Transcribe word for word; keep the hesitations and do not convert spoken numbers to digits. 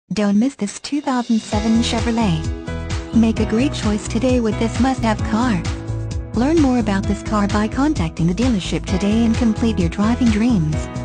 Don't miss this two thousand seven Chevrolet. Make a great choice today with this must-have car. Learn more about this car by contacting the dealership today and complete your driving dreams.